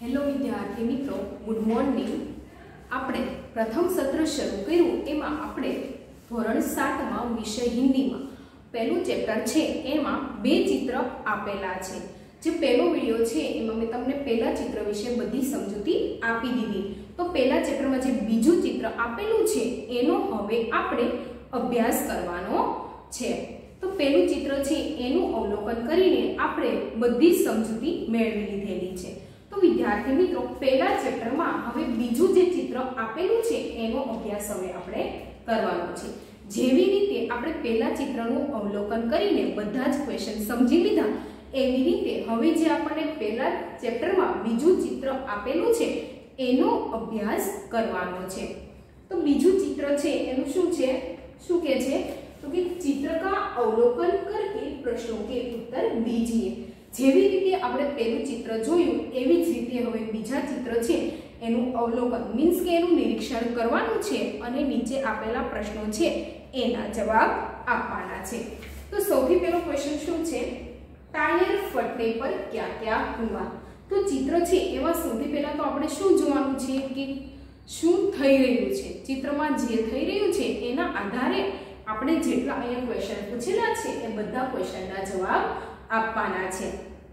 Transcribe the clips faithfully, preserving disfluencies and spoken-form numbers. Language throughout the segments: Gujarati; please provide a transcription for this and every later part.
हेलो विद्यार्थी मित्रों, गुड मॉर्निंग। આપણે પ્રથમ સત્ર શરૂ કર્યું એમાં આપણે ધોરણ સાત માં વિષય હિન્દીમાં પહેલું ચેપ્ટર છે એમાં બે ચિત્ર આપેલા છે। જે પહેલો વિડિયો છે એમાં મેં તમને પહેલા ચિત્ર વિશે બધી સમજૂતી આપી દીધી। તો પહેલા ચેપ્ટરમાં જે બીજું ચિત્ર આપેલું છે એનો હવે આપણે અભ્યાસ કરવાનો છે। તો પહેલું ચિત્ર છે એનું અવલોકન કરીને આપણે બધી સમજૂતી મેળવી લીધેલી છે। तो विद्यार्थी मित्रों पहला चैप्टर में हवे बीजू जे चित्र आपेलू छे एनो अभ्यास हवे आपणे करवानो छे। जेवी रीते आपणे पहला चित्रनु अवलोकन करीने बधा ज क्वेश्चन समजी लीधा एवी रीते हवे जे आपणे पहला चैप्टर में बीजू चित्र आपेलू छे एनो अभ्यास करवानो छे। तो बीजू चित्र छे एनु शुं छे शुं कहे छे तो कि चित्र का अवलोकन करके प्रश्नों के उत्तर दीजिए। जेवी रीते आपणे पहेलुं चित्र जोयुं एवी ज रीते हवे बीजा चित्र छे एनुं अवलोकन मीन्स के एनुं निरीक्षण करवानुं छे अने नीचे आपेला प्रश्नो छे एना जवाब आपवाना छे। तो सौथी पहेलो क्वेश्चन शुं छे, टायर फटने पर क्या-क्या हुआ। तो चित्र छे एमां सौथी पहेला तो आपणे शुं जोवानुं छे कि शुं थई रह्युं छे। चित्रमां जे थई रह्युं छे एना आधारे आपणे जेटला अहींया क्वेश्चन पूछेला छे ए बधा क्वेश्चनना जवाब आपवाना छे।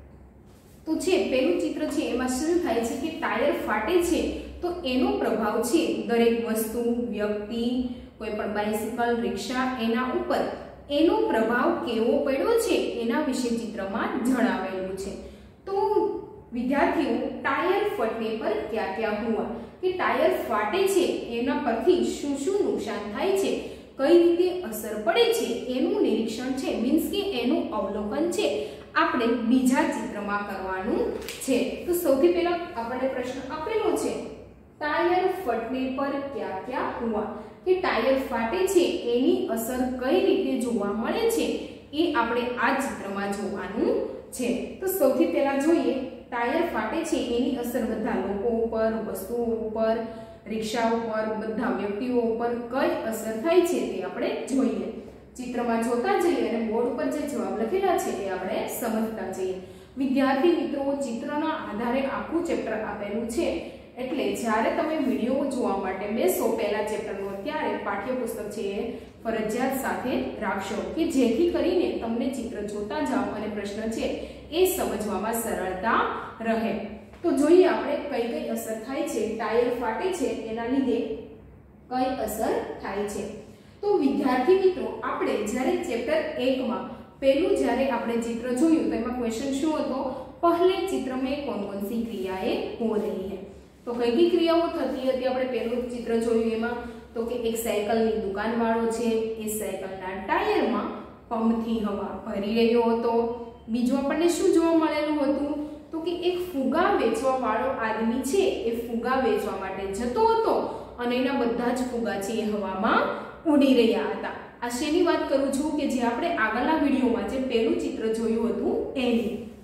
तो छे पहेलुं चित्र छे एमां शुं थाय छे कि टायर फाटे छे तो एनो प्रभाव छे दरेक वस्तु, व्यक्ति, कोई पण बाइसिकल, रिक्शा एना उपर एनो प्रभाव केवो पड्यो छे एना विषे चित्रमां जणावेलुं छे। तो विद्यार्थीओ टायर फटने पर क्या-क्या हुआ कि टायर फाटे छे एना परथी शुं-शुं नुकसान थाय छे, कई रीते असर पड़े छे एनुं निरीक्षण छे मीन्स के एनुं अवलोकन छे आपणे बीजा चित्रमा करवानुं छे। तो सौथी पहेला आपणे प्रश्न आपेलो छे, टायर फटने पर क्या-क्या हुआ कि टायर फाटे छे एनी असर कई रीते जोवा मळे छे ए आपणे आ चित्रमा जोवानुं छे। तो सौथी पहेला जोईए टायर फाटे छे एनी असर बधा लोको उपर, वस्तुओ उपर, रिक्शा पर, बधा व्यक्तिओ पर कई असर थाय छे ते आपणे जोईए। चित्रमा जोता जईए अने बोर्ड पर जे जवाब लखेला छे ए आपणे समजता जईए। विद्यार्थी मित्रों चित्रना आधारे आखुं चेप्टर आपेलुं छे એટલે જ્યારે તમે વિડિયો જોવા માટે બેસો પહેલા ચેપ્ટરનો ત્યારે પાઠ્યપુસ્તક છે એ ફરજિયાત સાથે રાખશો કે જેથી કરીને તમને ચિત્ર જોતા જાઓ અને પ્રશ્ન છે એ સમજવામાં સરળતા રહે। तो જોઈએ આપણે કઈ કઈ અસર થાય છે, ટાયર ફાટે છે એના લીધે કઈ અસર થાય છે। તો વિદ્યાર્થી મિત્રો આપણે જ્યારે ચેપ્ટર એક માં પહેલું જ્યારે આપણે ચિત્ર જોયું તો એમાં ક્વેશ્ચન શું હતો, पहले चित्र में कौन-कौन सी क्रियाएं हो रही है। तो कई कई क्रियाओं थती हती આપણે પહેલું ચિત્ર જોયું એમાં તો કે એક સાયકલની દુકાન વાળો છે એ સાયકલના ટાયરમાં પંપથી હવા ભરી રહ્યો હતો। બીજું આપણને શું જોવા મળેલું હતું तो कि एक फुगा वेचवा वाळो आदमी छे ए फुगा वेचवा माटे जतो हतो अने एना बधा ज फुगा छे ए हवामां उडी रह्या हता। आ शेनी वात करूं छुं कि जे आपणे આગળના વિડિયોમાં જે પહેલું ચિત્ર જોયું હતું એની।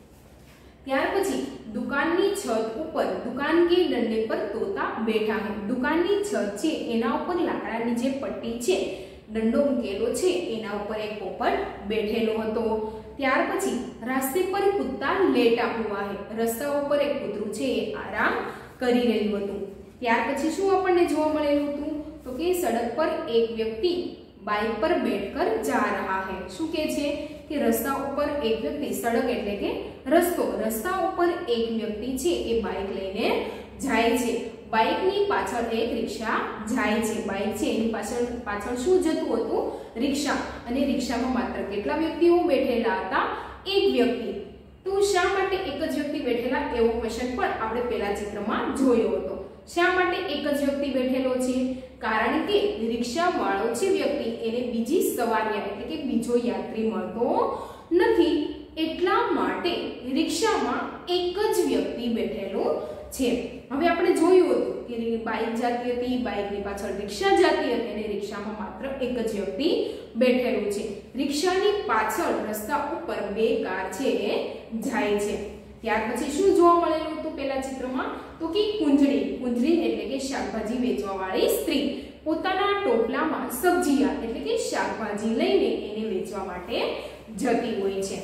ત્યાર પછી દુકાનની છત ઉપર દુકાન કે ડંડે પર તોતા બેઠા है। દુકાનની છત છે એના ઉપર લાકડાની જે પટ્ટી છે દંડો મૂકેલો છે એના ઉપર એક પોપટ બેઠેલો હતો। ત્યાર પછી રાસ્તે પર કૂતા લેટા हुआ है। રસ્તા ઉપર એક કૂતરું છે એ આરામ કરી રહ્યું હતું। ત્યાર પછી શું આપણને જોવા મળેલું હતું તો કે સડક પર એક વ્યક્તિ બાઇક પર બેઠकर जा रहा है। શું કહે છે કે રસ્તા ઉપર એક વ્યક્તિ, સડક એટલે કે રસ્તો, રસ્તા ઉપર એક વ્યક્તિ છે એ બાઇક લઈને જાય છે। બાઇકની પાછળ એક રિક્ષા જાય છે। બાઇક છે એની પાછળ પાછળ શું જતું હતું, રિક્ષા, અને રિક્ષામાં માત્ર કેટલા વ્યક્તિઓ બેઠેલા હતા, એક વ્યક્તિ। તો શા માટે એક જ વ્યક્તિ બેઠેલા એવો ક્વેશ્ચન પણ આપણે પહેલા ચિત્રમાં જોયો હતો। શા માટે એક જ વ્યક્તિ બેઠેલો છે, કારણ કે રિક્ષાવાળો છે વ્યક્તિ એને બીજી સવારી એટલે કે બીજો યાત્રી મળતો નથી એટલા માટે રિક્ષામાં એક જ વ્યક્તિ બેઠેલો છે। હવે આપણે જોયું હતું કે બાઇક જાતી હતી, બાઇકની પાછળ રિક્ષા જાતી હતી અને રિક્ષામાં માત્ર એક જ વ્યક્તિ બેઠેલું છે। રિક્ષાની પાછળ રસ્તા ઉપર બે કાર છે એ જાય છે। ત્યાર પછી શું જોવા મળેલું હતું પહેલા ચિત્રમાં તો કે કુંજળી, કુંજળી એટલે કે શાકભાજી વેચવાવાળી સ્ત્રી પોતાના ટોપલામાં સબ્જીયા એટલે કે શાકભાજી લઈને એને વેચવા માટે જતી હોય છે।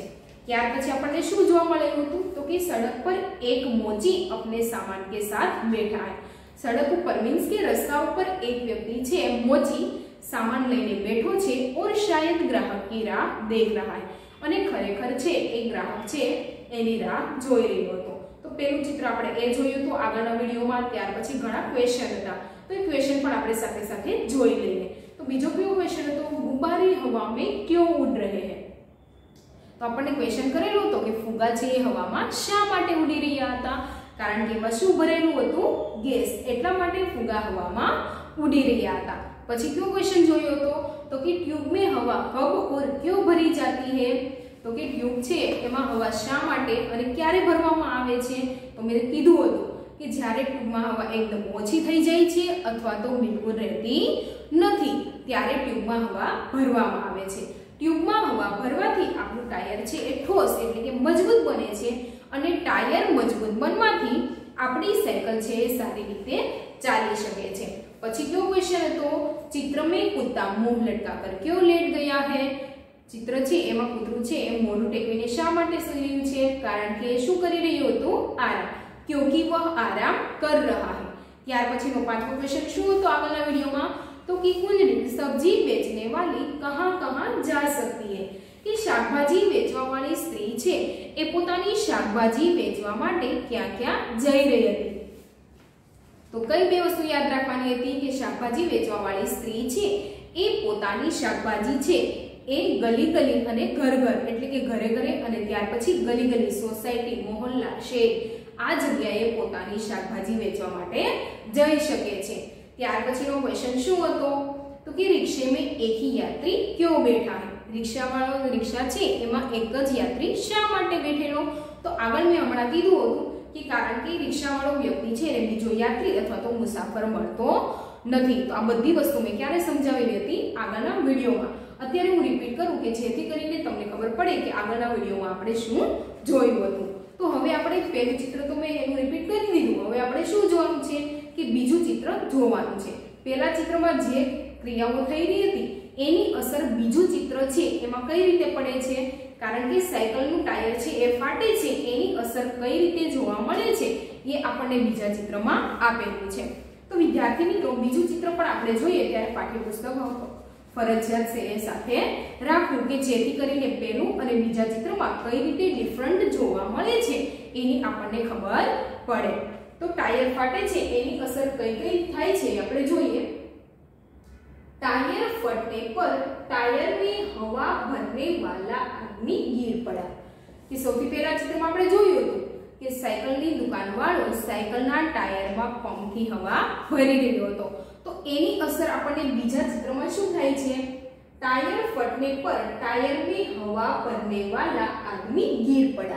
ત્યાર પછી આપણને શું જોવા મળેલું હતું તો કે સड़क पर एक मोची अपने सामान के साथ बैठा है। सड़क ઉપર मीन्स કે રસ્તા ઉપર એક વ્યક્તિ છે મોચી सामान લઈને બેઠો છે और शायद ग्राहक की राह देख रहा है અને ખરેખર છે એક ગ્રાહક છે એની રાહ જોઈ રહ્યો હતો। તો પહેલું ચિત્ર આપણે એ જોયું તો આગળના વિડિયોમાં, ત્યાર પછી ઘણા ક્વેશ્ચન હતા તો એ ક્વેશ્ચન પણ આપણે સાથે સાથે જોઈ લઈએ। તો બીજો કયો ક્વેશ્ચન હતો ગુब्बारे हवा में क्यों उड़ रहे हैं। તો આપણને ક્વેશ્ચન કરેલો હતો કે ફુગા છે એ હવામાં શા માટે ઉડી રહ્યા હતા, કારણ કે એમાં શું ભરેલું હતું ગેસ, એટલા માટે ફુગા હવામાં ઉડી રહ્યા હતા। પછી કયો ક્વેશ્ચન જોયો હતો તો કે ट्यूब में हवा कब और क्यों भरी जाती है। તો કે ટ્યુબ છે એમાં હવા શા માટે અને ક્યારે ભરવામાં આવે છે। તો મેં કીધું હતું કે જ્યારે ટ્યુબમાં હવા એકદમ ઓછી થઈ જાય છે અથવા તો બિલકુલ રહેતી નથી ત્યારે ટ્યુબમાં હવા ભરવામાં આવે છે। ટ્યુબમાં હવા ભરવાથી આપણું ટાયર છે એ ઠોસ એટલે કે મજબૂત બને છે અને ટાયર મજબૂત બનવાથી આપણી સાયકલ છે એ સારી રીતે ચાલી શકે છે। પછી કયો ક્વેશ્ચન હતો चित्र में कुत्ता मुंह लटकाकर क्यों लेट गया है। चित्र છે એમાં કૂતરું છે એ મોઢું ટેકવીને શા માટે સૂઈ રહ્યું છે, કારણ કે શું કરી રહ્યું હતું આરામ, क्योंकि वह आराम कर रहा है। ત્યાર પછીનો પાંચમો ક્વેશ્ચન શું હતો આગળના વિડિયોમાં તો कि कुंजड़ी सब्जी बेचने वाली कहां कहां जा सकती है। કે શાકભાજી વેચવા વાળી સ્ત્રી છે એ પોતાની શાકભાજી વેચવા માટે ક્યાં ક્યાં જઈ રહી હતી। તો કઈ બે વસ્તુ યાદ રાખવાની હતી કે શાકભાજી વેચવા વાળી સ્ત્રી છે એ પોતાની શાકભાજી છે એ ગલી ગલી અને ઘર ઘર એટલે કે ઘરે ઘરે અને ત્યાર પછી ગલી ગલી સોસાયટી મોહલ્લા શેર આ જગ્યાએ પોતાની શાકભાજી વેચવા માટે જઈ શકે છે। ત્યાર પછીનો ક્વેશ્ચન શું હતો તો કે रिक्शे में एक ही यात्री क्यों बैठा है। रिक्शा वाળો रिक्शा છે એમાં એક જ યાત્રી શા માટે બેઠેલો તો આગળ મેં હમણાં કીધું હતું કે કારણ કે रिक्शा વાળો વ્યક્તિ છે એને બીજો યાત્રી અથવા તો મુસાફર મળતો નથી। તો આ બધી વસ્તુ મેં ક્યારે સમજાવેલી હતી આગળના વિડિયોમાં। અત્યારે હું રિપીટ કરું કે જેથી કરીને તમને ખબર પડે કે આગળના વિડિયોમાં આપણે શું જોયું હતું। તો હવે આપણે પહેલું ચિત્ર તો મેં એનું રિપીટ કરી દીધું, હવે આપણે શું જોવાનું છે કે બીજું ચિત્ર જોવાનું છે। પહેલા ચિત્રમાં જે ક્રિયાઓ થઈ રહી હતી એની અસર બીજું ચિત્ર છે એમાં કઈ રીતે પડે છે, કારણ કે સાયકલનું ટાયર છે એ ફાટે છે એની અસર કઈ રીતે જોવા મળે છે એ આપણને બીજા ચિત્રમાં આપેલું છે। તો વિદ્યાર્થી મિત્રો બીજું ચિત્ર પણ આપણે જોઈએ ત્યારે પાઠ્યપુસ્તક ફરજિયાત છે એ સાથે રાખવું કે જેથી કરીને પહેલું અને બીજા ચિત્રમાં કઈ રીતે ડિફરન્ટ જોવા મળે છે એની આપણને ખબર પડે। તો ટાયર ફાટે છે એની અસર કઈ કઈ થાય છે આપણે જોઈએ। टायर फटने पर टायर में हवा भरने वाला आदमी गिर पड़ा। कि સૌથી પહેલા ચિત્રમાં આપણે જોયું હતું કે સાયકલની દુકાનવાળો સાયકલના ટાયરમાં પંપથી હવા ભરી રહ્યો હતો। તો એની અસર આપણને બીજા ચિત્રમાં શું થાય છે टायर फटने पर टायर में हवा भरने वाला आदमी गिर पड़ा।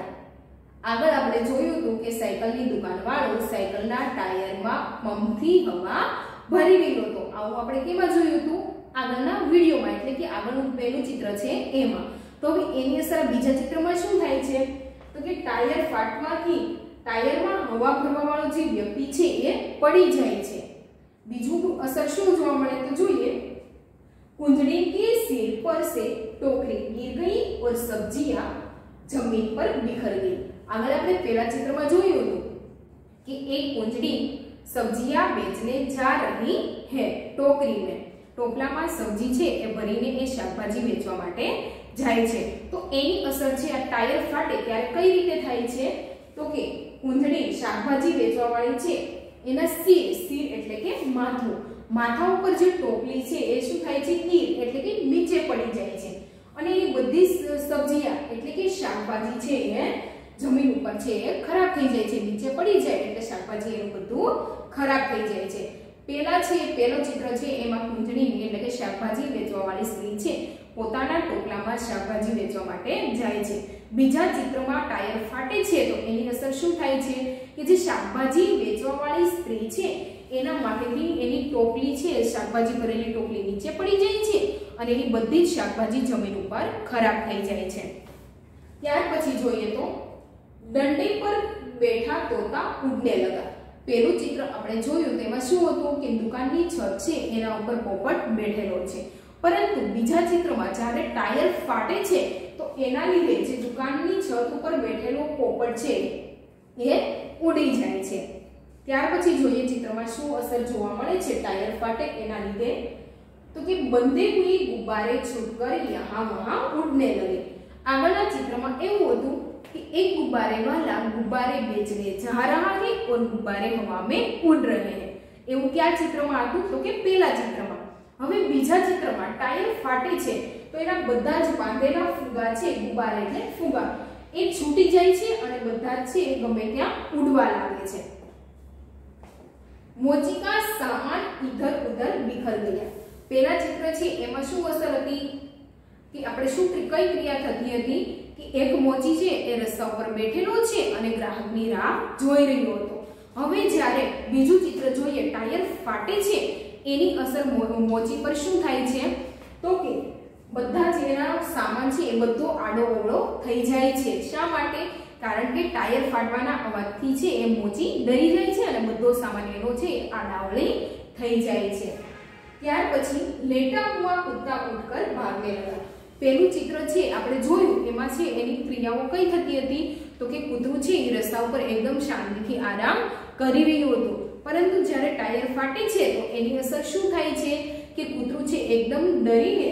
આગળ આપણે જોયું હતું કે સાયકલની દુકાનવાળો સાયકલના ટાયરમાં પંપથી હવા ભરી રહ્યો હતો। આવું આપણે કેમાં જોયું હતું આગળના વિડિયોમાં, એટલે કે આગળનું પહેલું ચિત્ર છે એમાં। તો હવે એની અસર બીજા ચિત્રમાં શું થાય છે તો કે ટાયર ફાટવાથી ટાયરમાં હવા ભરવા વાળો જે વ્યક્તિ છે એ પડી જાય છે। બીજું અસર શું જોવા મળે તો જોઈએ। कुंजड़ी के सिर पर से टोकरी गिर गई और सब्जियां जमीन पर बिखर गई। આગળ આપણે પહેલા ચિત્રમાં જોયું હતું કે એક કુંજડી સબ્જીયા બેચને जा रही है। टोकरी में ટોપલામાં સબ્જી છે એ ભરીને એ શાકભાજી વેચવા માટે જાય છે। તો એની અસર છે આ ટાયર ફાટે ત્યારે કઈ રીતે થાય છે તો કે કુંજડી શાકભાજી વેચવા વાળી છે એના સિર સિર એટલે કે માથું માથા ઉપર જે ટોપલી છે એ શું થાય છે ગીર એટલે કે નીચે પડી જાય છે અને એ બધી સબ્જીયા એટલે કે શાકભાજી છે એ જમીન ઉપર છે એ ખરાબ થઈ જાય છે, નીચે પડી જાય એટલે શાકભાજી એનું બધું ખરાબ થઈ જાય છે। પહેલા છે પહેલો ચિત્ર છે એમાં કુંજડી એટલે કે શાકભાજી વેચવા વાળી સ્ત્રી છે પોતાના ટોપલામાં શાકભાજી વેચવા માટે જાય છે। બીજા ચિત્રમાં ટાયર ફાટે છે તો એની અસર શું થાય છે કે જે શાકભાજી વેચવા વાળી સ્ત્રી છે એના માથેથી એની ટોપલી છે શાકભાજી ભરેલી ટોપલી નીચે પડી જાય છે અને એની બધી જ શાકભાજી જમીન ઉપર ખરાબ થઈ જાય છે। ત્યાર પછી જોઈએ તો દંડે પર બેઠા તોતા ઉડને લગા। પહેલું ચિત્ર આપણે જોયું તેમાં શું હતું કે દુકાનની છત છે એના ઉપર પોપટ બેઠેલો છે પરંતુ બીજા ચિત્રમાં જ્યારે ટાયર ફાટે છે તો એના લીધે જે દુકાનની છત ઉપર બેઠેલો પોપટ છે એ ઉડી જાય છે। ત્યાર પછી જોઈએ ચિત્રમાં શું અસર જોવા મળે છે ટાયર ફાટે એના લીધે। तो कि बंधे हुए गुब्बारे छूटकर यहाँ वहाँ उड़ने लगे। आगला चित्र में એવું હતું कि एक गुब्बारे वाला गुब्बारे बेचने जा रहा है और गुब्बारे हवा में उड़ रहे हैं। એવું क्या चित्र में હતું तो कि પહેલા ચિત્રમાં। હવે બીજા ચિત્રમાં ટાયર ફાટે છે તો એના બધા જ બાંધેલા ફુગા છે ગુબ્બારે એટલે ફુગા એ છૂટી જાય છે અને બધા છે ગમે ત્યાં ઉડવા લાગે છે। मोची का सामान इधर उधर बिखर गया। પહેલા ચિત્ર છે એમાં શું અસર હતી કે આપણે શું કઈ ક્રિયા થતી હતી કે એક મોચી છે એ રસ્તા ઉપર બેઠેલો છે અને ગ્રાહકની રાહ જોઈ રહ્યો હતો। હવે જ્યારે બીજું ચિત્ર જોઈએ ટાયર ફાટે છે એની અસર મોચી પર શું થાય છે તો કે બધા જેના સામાન છે એ બધો આડો અવળો થઈ જાય છે। શા માટે? કારણ કે ટાયર ફાટવાના અવાજથી છે એ મોચી ડરી જાય છે અને બધો સામાન એનો છે આડાવળી થઈ જાય છે। ત્યાર પછી લેટા હુआ कुत्ता उठकर भागने लगा। પહેલું ચિત્ર છે આપણે જોયું એમાં છે એની ક્રિયાઓ કઈ થતી હતી તો કે કૂતરું છે એ રસ્તા ઉપર એકદમ શાંતિથી આરામ કરી રહ્યું હતું, પરંતુ જ્યારે ટાયર ફાટે છે તો એની અસર શું થાય છે કે કૂતરું છે એકદમ ડરીને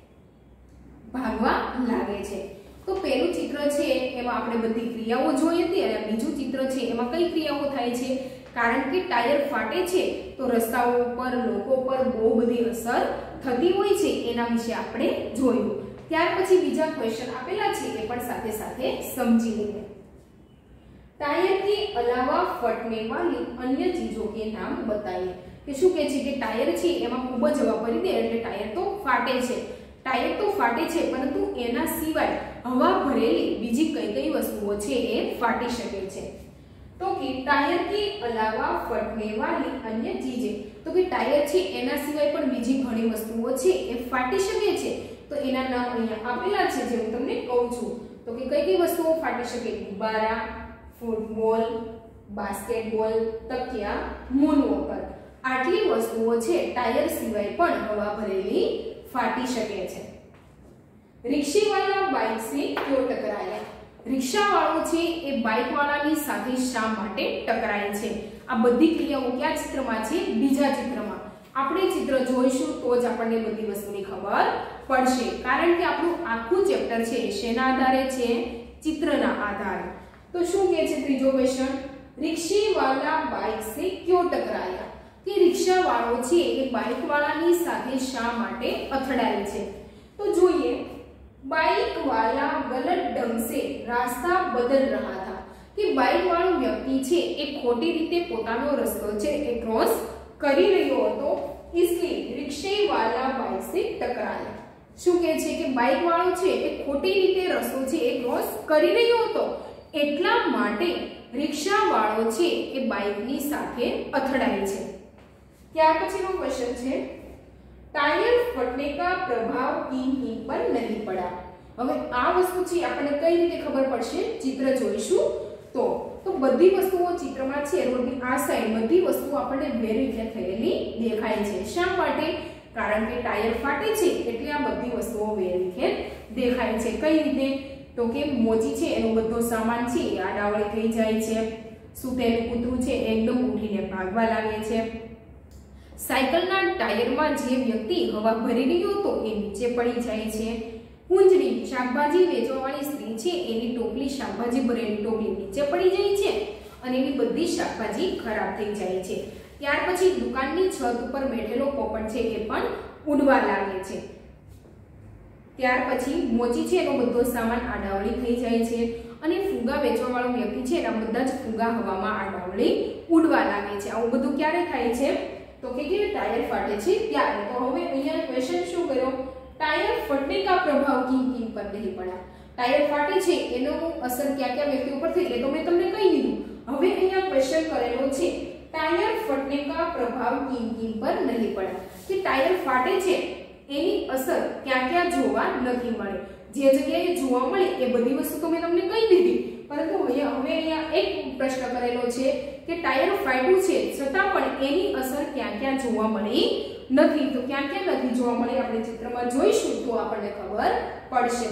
ભાગવા લાગે છે। તો પહેલું ચિત્ર છે એમાં આપણે બધી ક્રિયાઓ જોઈ હતી અને બીજું ચિત્ર છે એમાં કઈ ક્રિયાઓ થાય છે કારણ કે ટાયર ફાટે છે તો રસ્તાઓ પર લોકો પર બહુ બધી અસર થતી હોય છે એના વિશે આપણે જોયું। ત્યાર પછી બીજા ક્વેશ્ચન આપેલા છે એ પણ સાથે સાથે સમજી લઈએ। टायर के अलावा फटने वाली अन्य चीजों के नाम बताइए। કે શું કહે છે કે ટાયર છે એમાં ખૂબ જ હવા ભરી દે એટલે ટાયર તો ફાટે છે। ટાયર તો ફાટે છે પરંતુ એના સિવાય હવા ભરેલી બીજી કઈ કઈ વસ્તુઓ છે એ ફાટી શકે છે तो कि टायर के अलावा फटने वाली अन्य चीजें तो कि टायर છે એના સિવાય પણ બીજી ઘણી વસ્તુઓ છે એ ફાટી શકે છે તો એના નામ અહીંયા આપેલા છે જે હું તમને કહું છું। તો કે કઈ કઈ વસ્તુઓ ફાટી શકે ગુબ્બારા, ફૂટબોલ, બાસ્કેટબોલ, તકિયા, મૂનવોકર। આટલી વસ્તુઓ છે ટાયર સિવાય પણ હવા ભરેલી ફાટી શકે છે। रिक्शेवाला बाइक से क्यों टकराया? रिक्शावाળો છે એ બાઇકવાળાની સાથે શા માટે ટકરાય છે? આ બધી ક્રિયાઓ કયા ચિત્રમાં છે? બીજા ચિત્રમાં। આપણે ચિત્ર જોઈશું તો જ આપણને બધી વસ્તુની ખબર પડશે કારણ કે આપણું આખું ચેપ્ટર છે શેના આધારે છે? ચિત્રના આધારે। તો શું કહે છે ત્રીજો ક્વેશ્ચન रिक्शेवाला बाइक से क्यों टकराया? કે રિક્ષાવાળો છે એ બાઇકવાળાની સાથે શા માટે અથડાય છે? तो જોઈએ बाइक वाला गलत ढंग से रास्ता बदल रहा था कि बाइक वाળો વ્યક્તિ છે એ ખોટી રીતે પોતાનો રસ્તો છે એ ક્રોસ કરી રહ્યો હતો इसलिए रिक्शे वाला बाइक से टकराया। શું કહે છે કે બાઇક વાળો છે એ ખોટી રીતે રસ્તો છે એ ક્રોસ કરી રહ્યો હતો એટલા માટે રિક્ષા વાળો છે એ બાઇકની સાથે અથડાય છે। ત્યાર પછીનો ક્વેશ્ચન છે टायर फटने का प्रभाव किन पर नहीं पड़ा। હવે આ વસ્તુ છે આપણને કઈ રીતે ખબર પડશે? ચિત્ર જોઈશું તો તો બધી વસ્તુઓ ચિત્રમાં છે રોડની આ સાઈડ બધી વસ્તુઓ આપણને વેરી રીતે થયેલી દેખાય છે। શા માટે? કારણ કે ટાયર ફાટે છે એટલે આ બધી વસ્તુઓ વેરી રીતે દેખાય છે। કઈ રીતે? તો કે મોચી છે એનો બધો સામાન છે એ આડાવળી થઈ જાય છે, સૂતેલું કૂતરું છે એકદમ ઉઠીને ભાગવા લાગે છે, સાયકલના ટાયરમાં જે વ્યક્તિ હવા ભરી રહ્યો હતો એ નીચે પડી જાય છે, કુંજડી શાકભાજી વેચવાવાળી સ્ત્રી છે એની ટોપલી શાકભાજી ભરેલી ટોપલી નીચે પડી જાય છે અને એની બધી શાકભાજી ખરાબ થઈ જાય છે। ત્યાર પછી દુકાનની છત ઉપર બેઠેલો પોપટ છે એ પણ ઉડવા લાગે છે। ત્યાર પછી મોચી છે એનો બધો સામાન આડાવળી થઈ જાય છે અને ફુગા વેચવાવાળો વ્યક્તિ છે એના બધા જ ફુગા હવામાં આડાવળી ઉડવા લાગે છે। આવું બધું ક્યારે થાય છે? तो कि कि टायर फाटे छे त्यारे। तो હવે અહીંયા ક્વેશ્ચન શું કર્યો? टायर फटने का प्रभाव किन किन पर नहीं पड़ा। टायर फाटे छे એનો અસર કયા કયા વ્યક્તિઓ પર થઈ એ તો મેં તમને કહી દીધું। હવે અહીંયા ક્વેશ્ચન કરેલો છે टायर फटने का प्रभाव किन किन पर नहीं पड़ा कि टायर फाटे छे એની અસર કયા કયા જોવા નથી મળે। જે જગ્યાએ જોવા મળે એ બધી વસ્તુ તો મેં તમને કહી દીધી, પરંતુ હવે અહીંયા એક પ્રશ્ન કરેલો છે કે ટાયર ફાટ્યું છે છતાં પણ એની અસર ક્યાં ક્યાં જોવા મળી નથી। તો ક્યાં ક્યાં નથી જોવા મળે આપણે ચિત્રમાં જોઈશું તો આપણને ખબર પડશે।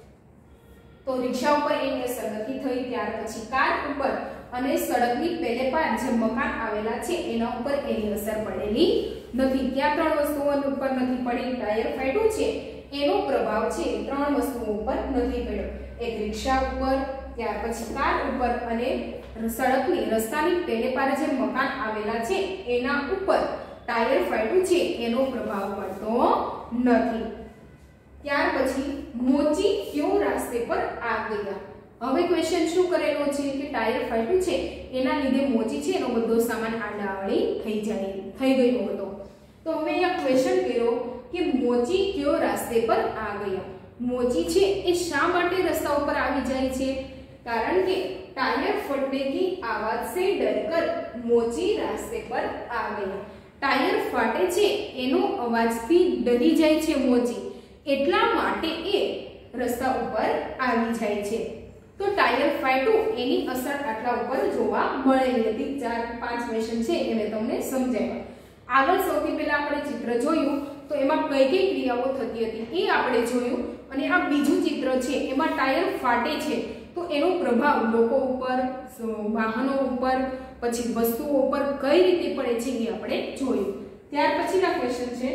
તો રિક્ષા ઉપર એની અસર નથી થઈ। ત્યાર પછી કાર ઉપર અને સડકની પેલે પાર જે મકાન આવેલા છે એના ઉપર એની અસર પડેલી નથી। ક્યાં ત્રણ વસ્તુઓ ઉપર નથી પડી? ટાયર ફાટ્યું છે એનો પ્રભાવ છે ત્રણ વસ્તુઓ ઉપર નથી પડ્યો। એક રિક્ષા ઉપર, ત્યાર પછી કાર ઉપર અને સડકની રસ્તાની પેલે પાર જે મકાન આવેલા છે એના ઉપર ટાયર ફાટ્યું છે એનો પ્રભાવ પડતો નથી। ત્યાર પછી મોચી ક્यों રાસ્તે પર આ ગયા? હવે ક્વેશ્ચન શું કરેલો છે કે ટાયર ફાટ્યું છે એના લીધે મોચી છે એનો બધો સામાન આડાવળી થઈ જાય થઈ ગયો હતો। તો હવે અહીંયા ક્વેશ્ચન કર્યો કે મોચી ક્यों રાસ્તે પર આ ગયા? મોચી છે એ શા માટે રસ્તા ઉપર આવી જાય છે? કારણ કે टायर फटने की आवाज से डरकर मोची रास्ते पर आ गया। टायर फाटे छे एनो अवाजथी डरी जाय छे मोची, એટલા માટે એ રસ્તા ઉપર આવી જાય છે। તો ટાયર ફાટ્યું એની અસર આટલા ઉપર જોવા મળેલી હતી। ચાર પાંચ ક્વેશ્ચન છે એ મેં તમને સમજાવ્યા। આગળ સૌથી પહેલા આપણે ચિત્ર જોયું તો એમાં કઈ કઈ ક્રિયાઓ થતી હતી એ આપણે જોયું અને આ બીજું ચિત્ર છે એમાં ટાયર ફાટે છે તો એનો પ્રભાવ લોકો ઉપર, વાહનો ઉપર, પછી વસ્તુઓ ઉપર કઈ રીતે પડે છે એ આપણે જોયું। ત્યાર પછીના ક્વેશ્ચન છે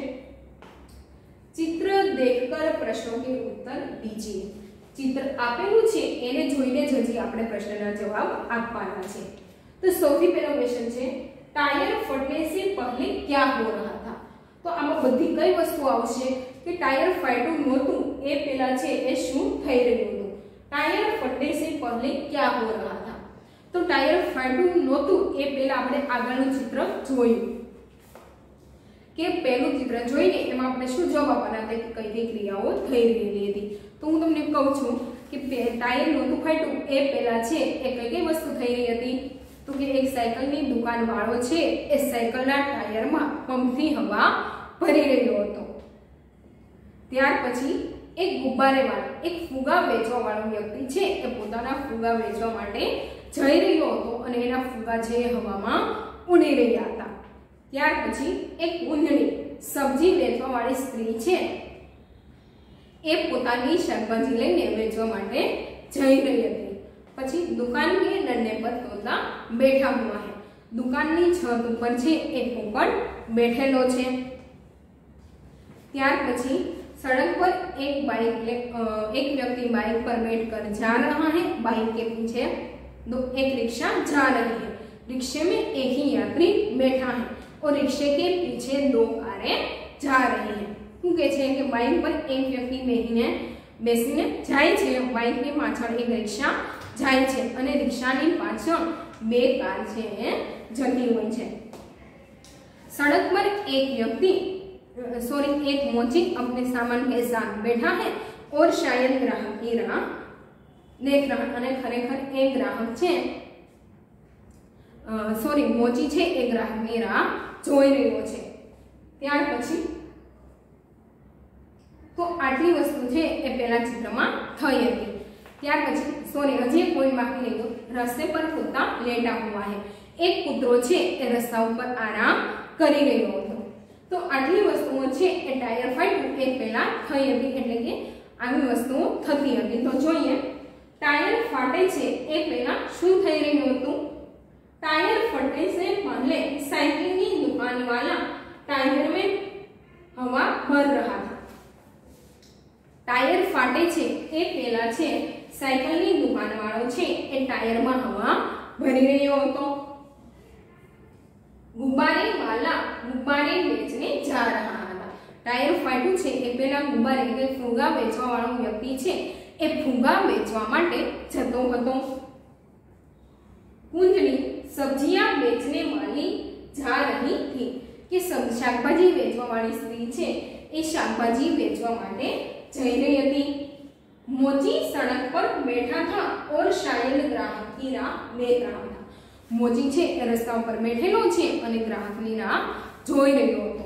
चित्र देखकर प्रश्नों के उत्तर दीजिए। चित्र आपेલું છે એને જોઈને જ હજી આપણે પ્રશ્નના જવાબ આપવાના છે। તો સૌથી પહેલો ક્વેશ્ચન છે टायर फटने से पहले क्या हो रहा था? તો આમાં બધી કઈ વસ્તુ આવશે કે ટાયર ફાટ્યું નહોતું એ પહેલા છે એ શું થઈ રહ્યું હતું? टायर फटने से पहले क्या हो रहा था? तो टायर फाट्યું નહોતું એ પહેલા આપણે આગળનું ચિત્ર જોયું કે પહેલું ચિત્ર જોઈને એમાં આપણે શું જવાબ આપવાના હતા કે કઈ કઈ ક્રિયાઓ થઈ રહેલી હતી। તો હું તમને કહું છું કે ટાયર નહોતું ફાટ્યું એ પહેલા છે એ કઈ કઈ વસ્તુ થઈ રહી હતી? તો કે એક સાયકલની દુકાન વાળો છે એ સાયકલના ટાયરમાં પંપથી હવા ભરી રહ્યો હતો। ત્યાર પછી એક ગુબ્બારે વાળો, એક ફુગા વેચવા વાળો વ્યક્તિ છે એ પોતાના ફુગા વેચવા માટે જઈ રહ્યો હતો અને એના ફુગા છે હવામાં ઉડી રહ્યા હતા। ત્યાર પછી એક ઊંધણી સબ્જી વેચવા વાળી સ્ત્રી છે એ પોતાની શાકભાજી લઈને વેચવા માટે જઈ રહી હતી। પછી दुकान के डंडे पर तोता बैठा हुआ है। दुकाननी छत ઉપર છે એક પોપટ બેઠેલો છે। ત્યાર પછી सड़क पर एक बाइक एक व्यक्ति बाइक पर बैठकर जा रहा है। बाइक के पीछे दो एक रिक्शा जा रही है। रिक्शे में एक ही यात्री बैठा है और रिक्शे के पीछे दो कारें जा रही हैं। શું કહે છે કે બાઇક પર એક વ્યક્તિ બેસીને બેસીને જાય છે, બાઇકની પાછળ એક રિક્ષા જાય છે અને રિક્ષાની પાછળ બે કાર છે એ જતી હોય છે। सड़क पर एक व्यक्ति सॉरी एक मोची अपने सामान के साथ बैठा है और शायद ग्राहक की राह देख रहा અને ખરેખર એક ગ્રાહક છે सॉरी मोची છે એ ગ્રાહકની રાહ જોઈ રહ્યો છે। ત્યાર પછી તો આટલી વસ્તુ છે એ પહેલા ચિત્રમાં થઈ હતી। ત્યાર પછી सॉरी હજી એક પોઈન્ટ બાકી રહી ગયો। રસ્તે પર કૂતરા લેટા हुआ है। એક કૂતરો છે એ રસ્તા ઉપર આરામ કરી રહ્યો હતો। તો આટલી વસ્તુઓ છે એ ટાયર ફાટ્યું એ પહેલા થઈ હતી એટલે કે આવી વસ્તુઓ થતી હતી। તો જોઈએ ટાયર ફાટે છે એ પહેલા શું થઈ રહ્યું હતું? टायर फटने से पहले साइकिल की दुकान वाला टायर में हवा भर रहा था। टायर फाटे छे ए पहला छे साइकिल की दुकान वाळो छे ए टायर में हवा भरी रह्यो हतो। गुब्बारे वाला गुब्बारे बेचने जा रहा था। टायर फाट्યું છે એ પહેલા ગુબ્બારે કે ફુગા વેચવા વાળો વ્યક્તિ છે એ ફુગા વેચવા માટે જતો હતો। कुंजनी सब्जियां बेचने वाली जा रही थी कि सब शाकभाजी वेचवा वाली स्त्री छे ए शाकभाजी वेचवा माटे जई रही हती। मोची सड़क पर बैठा था और शायद ग्राहक की राह देख रहा था। मोची छे ए रस्ता पर बैठेलो छे अने ग्राहकनी राह जोई रह्यो हतो।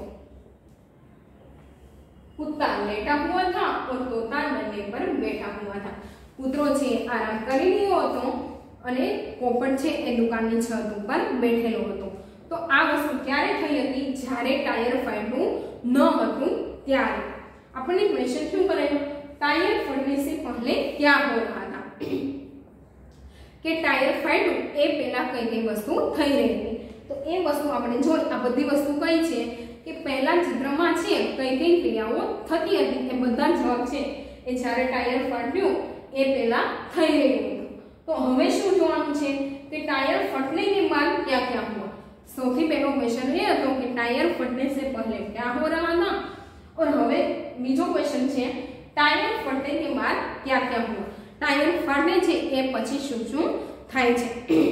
कुत्ता लेटा हुआ था और तोता डंडे पर बैठा हुआ था। कूतरो छे आराम करी रह्यो हतो અને પોપટ છે એ દુકાનની છત ઉપર બેઠેલો હતો। तो आ वस्तु क्यारे थई हती ज्यारे टायर फाट्યું न હતું ત્યારે। આપણને ક્વેશ્ચન શું કરાયો टायर फटने से पहले क्या हो रहा था કે टायर फाट्યું એ પહેલા કઈ કઈ વસ્તુ થઈ રહી હતી। તો એ વસ્તુ આપણે જોઈ આ બધી વસ્તુ કઈ છે કે પહેલા ચિત્રમાં છે કઈ કઈ ક્રિયાઓ થતી હતી એ બધા જવાબ છે એ જ્યારે टायर फाट्યું એ પહેલા થઈ રહ્યું હતું। तो હવે શું જોવાનું છે કે टायर फटने के बाद क्या क्या हुआ। સૌથી પહેલો ક્વેશ્ચન એ હતો કે टायर फटने से पहले क्या हो रहा था और હવે બીજો ક્વેશ્ચન છે टायर फटने के बाद क्या क्या हुआ। टायर ફાટે છે એ પછી શું શું થાય છે।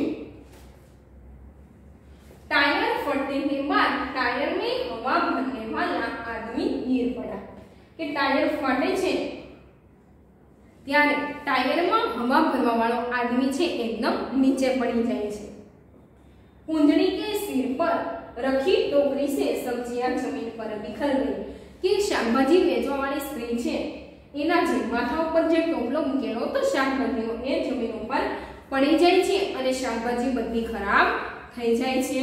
टायर फटने के बाद टायर में हवा भरने वाला आदमी गिर पड़ा કે टायर ફાટે છે ત્યારે टायरमा हवा भरवा वाळो आदमी छे एकदम नीचे पड़ी जाए छे। कुंजड़ी के सिर पर रखी टोकरी से सब्जियां जमीन पर बिखर गई कि शाकभाजी वेचवा वाली स्त्री छे एना जे माथा पर जे टोपलो मूकेलो तो शाकभाजीनो ए जमीन पर पड़ी जाए छे अने शाकभाजी बધી खराब થઈ જાય છે।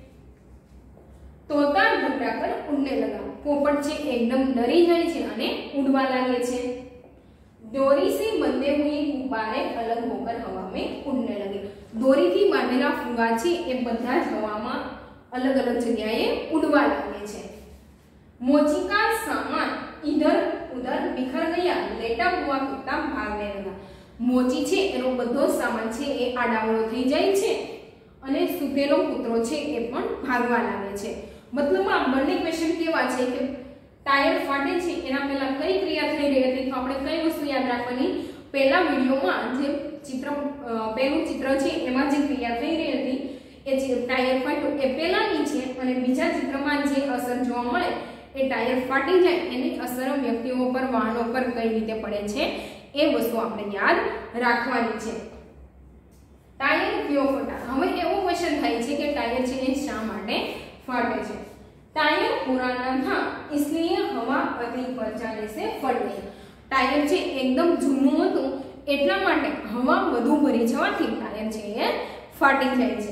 तोता घबरा कर उड़ने लगा। पोपट छे एकदम डरी जाए छे अने उड़वा लागे छे। डोरी से बंधे हुए गुब्बारे अलग होकर हवा में उड़ने लगे। दोरी थी बांधेला फुगा छे ए बधा ज हवामां अलग-अलग जग्याए उड़वा लागे छे। मोची का सामान इधर उधर बिखर गया। लेटा हुआ कुत्ता भागने लगा। मोची छे एनो बधो सामान छे ए आडावळो थई जाय छे अने सुतेलो कूतरो छे ए पण भागवा लागे छे। मतलब आ बंने क्वेश्चन केवा छे के टायर फाटे छे एना पहेला कई क्रिया થઈ રહી હતી। તો આપણે કઈ વસ્તુ યાદ રાખવાની પહેલા વિડિયોમાં જે ચિત્ર પહેલું ચિત્ર છે એમાં જે ક્રિયા થઈ રહી હતી એ टायर फाट्યું એ પહેલાની છે અને બીજા ચિત્રમાં જે અસર જોવા મળે એ टायर फाटी જાય એની અસર વ્યક્તિઓ પર વાહનો પર કઈ રીતે પડે છે એ વસ્તુ આપણે યાદ રાખવાની છે। टायर क्यों फटा। હવે એવો ક્વેશ્ચન થાય છે કે टायर છે એ શા માટે ફાટે છે। टायर पुराना था इसलिए हवा अधिक बचाने से फट गया। टायर छे एकदम जूनू हतुं એટલા માટે હવા વધુ ભરી જવાથી टायर छे એ ફાટી જાય છે।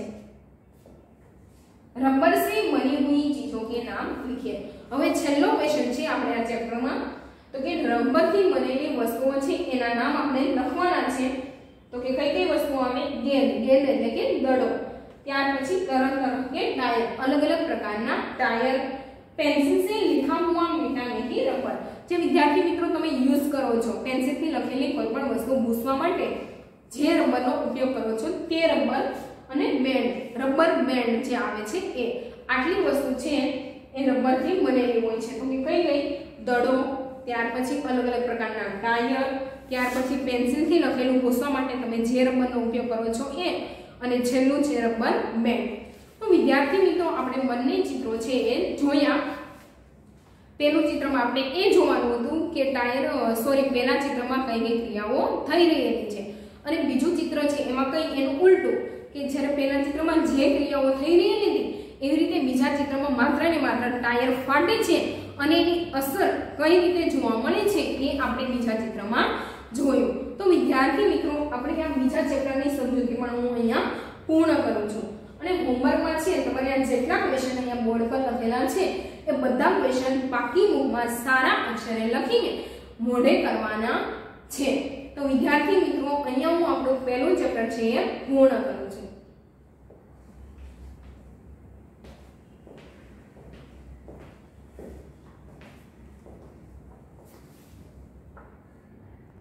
रबर से बनी हुई चीजों के नाम लिखिए। હવે છેલ્લો ક્વેશ્ચન છે આપણે આ ચેપ્ટરમાં તો કે રબર થી બનેલી વસ્તુઓ છે એના નામ આપણે લખવાના છે। તો કે કઈ કઈ વસ્તુઓ આવે ગેંદ ગેંદ એટલે કે દડો। ત્યાર પછી तरह तरह के टायर अलग अलग प्रकारना टायर। पेंसिल से लिखा हुआ मीठा मीठी रबर जे विद्यार्थी मित्रों તમે યુઝ કરો છો પેન્સિલ થી લખેલી કોઈ પણ વસ્તુ ભૂસવા માટે જે રબરનો ઉપયોગ કરો છો તે રબર અને બેન્ડ રબર બેન્ડ જે આવે છે એ આટલી વસ્તુ છે એ રબર થી બનેલી હોય છે। તો કે કઈ કઈ દડો ત્યાર પછી અલગ અલગ પ્રકારના ટાયર ત્યાર પછી પેન્સિલ થી લખેલું ભૂસવા માટે તમે જે રબરનો ઉપયોગ કરો છો એ અને છેલ્લું છે રબર બેન્ડ। तो विद्यार्थी मित्रों આપણે બંને ચિત્રો છે એ જોયા। પહેલું ચિત્રમાં આપણે એ જોવાનું હતું કે ટાયર સોરી પહેલા ચિત્રમાં કઈ કઈ ક્રિયાઓ થઈ રહી હતી છે અને બીજું ચિત્ર છે એમાં કઈ એનું ઉલટું કે જ્યારે પહેલા ચિત્રમાં જે ક્રિયાઓ થઈ રહી હતી એવી રીતે બીજા ચિત્રમાં માત્ર ને માત્ર ટાયર ફાટે છે અને એની અસર કઈ રીતે જોવા મળે છે એ આપણે બીજા ચિત્રમાં જોયું। તો વિદ્યાર્થી મિત્રો આપણે આ બીજા ચેપ્ટરની સમજૂતી પણ હું અહીંયા પૂર્ણ કરું છું અને હોમવર્કમાં છે તમારે આ જેટલા ક્વેશ્ચન અહીંયા બોર્ડ પર લખેલા છે એ બધા ક્વેશ્ચન પાકી બુકમાં સારા અક્ષરે લખીને મોઢે કરવાના છે। તો વિદ્યાર્થી મિત્રો અહીંયા હું આપણું પહેલું ચેપ્ટર છે એ પૂર્ણ કરું છું।